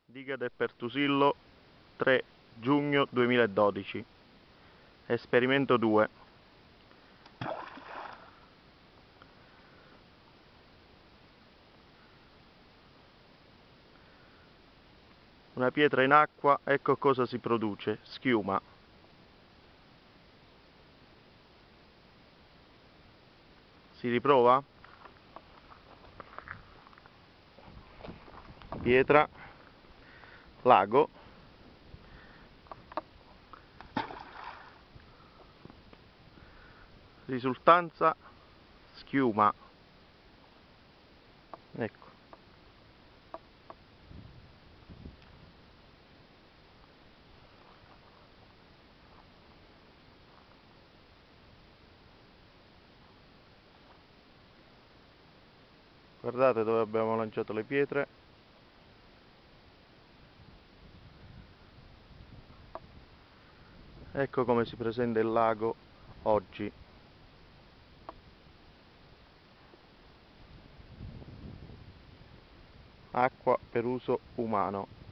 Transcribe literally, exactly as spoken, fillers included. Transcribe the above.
Diga del Pertusillo, tre giugno duemiladodici. Esperimento due. Una pietra in acqua, ecco cosa si produce: schiuma. Si riprova? Pietra, lago, risultanza schiuma. Ecco. Guardate dove abbiamo lanciato le pietre. Ecco come si presenta il lago oggi. Acqua per uso umano.